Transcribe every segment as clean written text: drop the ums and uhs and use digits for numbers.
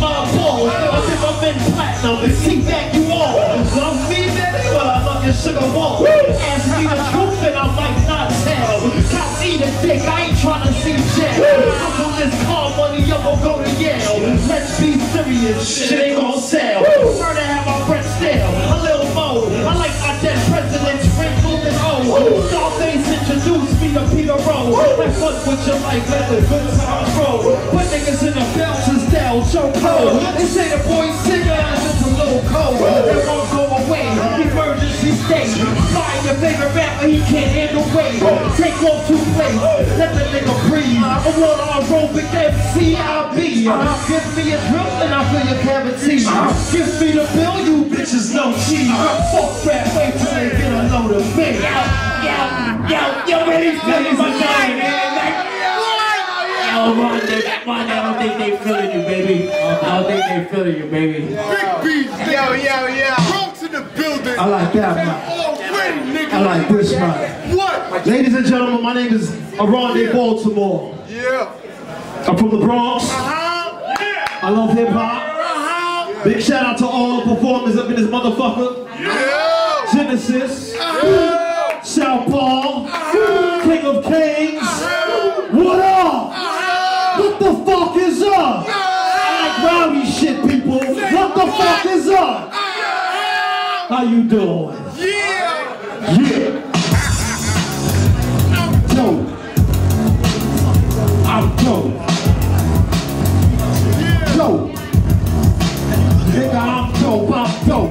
my balls. I think I'm in platinum. See back you all. Love me, baby, but I love your sugar wall. Ask me the truth and I might not tell. Cop me the dick, I ain't trying to see jail. I'm on this car money, I'm gonna go to Yale. Let's be serious, shit ain't gonna sell. Prefer to have my breath stale, a little more. I like my dead president's friend moving old. Scarface introduced me to Peter Rowe. Have fun with your life, let the good times roll. Put niggas in the bouncers down, so cold. They say the boy's singer, it's a little cold. It won't go away, emergency state. Find your favorite rapper, he can't handle weight. Take off 2 plates, let the nigga breathe. I want an aerobic MCIB. Give me a drip and I feel your cavity. Give me the bill, you bitches no cheese. Fuck rap, wait till they get a load of me. Yo, man, he's feeling my name, man. Yo, man, I don't think they feeling you, baby. I don't think they feeling you, baby. Big beats, yo. Bronx in the building. I like that, man. Already, nigga. I like this, man. What? Ladies and gentlemen, my name is Oronde Baltimore. Yeah. I'm from the Bronx. I love hip hop. Big shout out to all the performers up in this motherfucker. Yeah. Genesis. Southpaw. King of Kings. What up? What the fuck is up? I like rowdy shit, people. What the fuck is up? How you doing? Yeah. I'm dope. I'm dope. Dope. Nigga, I'm dope.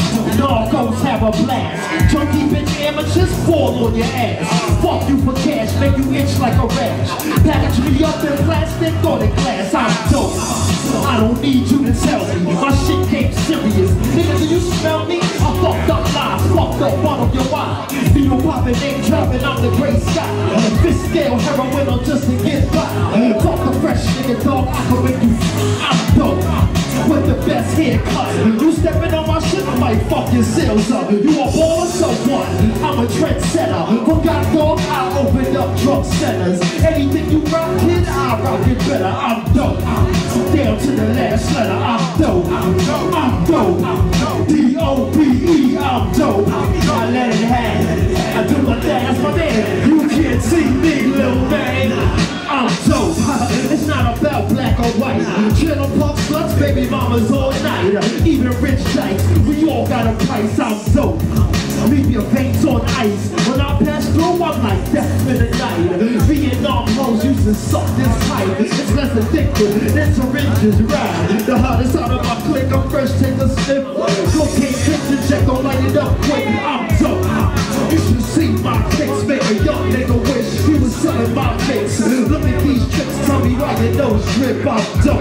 Narcos have a blast. Junkie bitch amateurs fall on your ass. Fuck you for cash, make you itch like a rash. Package me up in plastic or in glass. I'm dope. I don't need you to tell me. My shit came serious. Nigga, do you smell me? I fucked up lies, fucked up bottom your wine. People popping, name dropping, I'm the great sky. Fist scale heroin on just to get by. Fuck the fresh nigga, dog, I can make you. I'm dope. With the best haircut. You stepping on my shit, I might fuck your sales up. You a baller, so what? I'm a trendsetter. Forgot dog, I opened up drug centers. Anything you rock, kid, I rock it better. I'm dope. Down to the last letter, I'm dope. I'm dope. D-O-P-E, I'm dope. I let it hang. I do my thing, that's my name. You can't see me, little man. I'm dope. It's not about black or white. Channel pop sluts, baby mamas all night. Even rich dykes, we all got a price. I'm dope. Leave your veins on ice. When I pass through, I'm like death in the night. Vietnam hoes used to suck this pipe. It's less addictive than syringes ride. The hottest out of my clique, I'm fresh, take a sniff. Cocaine kitchen check, don't light it up quick. I'm dope. You should see my kicks, make a young nigga wish he was selling my kicks. Look at these tricks, tell me why your nose drip. I'm dope.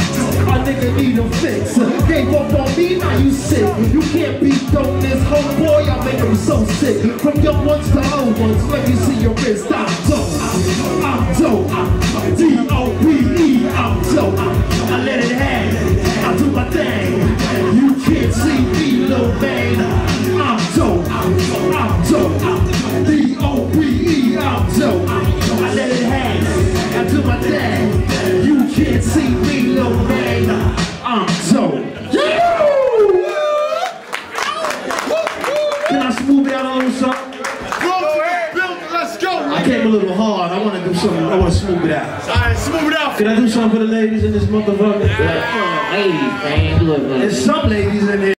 A nigga need a fix. Gave up on me, now you sick. You can't be dope, this homeboy, I make him so sick. From young ones to old ones, let me see your wrist. I'm dope. I'm dope. D-O-P-E, I'm dope. I let it hang. I do my thing. You can't see me, little man. I'm dope. I'm dope. D-O-P-E, I'm dope. I let it hang. I do my thing. You can't see me, little man. I'm dope. Can I smooth it out a little something? Let's go. I came a little hard. I want to do something. I want to smooth it out. Alright, smooth it out. Can I do something for the ladies in this motherfucker? Ladies, man, do it, man. There's some ladies in here.